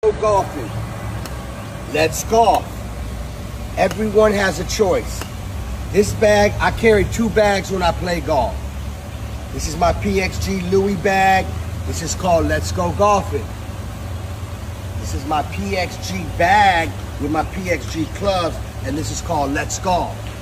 Golfing. Let's golf. Everyone has a choice. This bag, I carry 2 bags when I play golf. This is my PXG Louis bag. This is called Let's Go Golfing. This is my PXG bag with my PXG clubs, and this is called Let's Golf.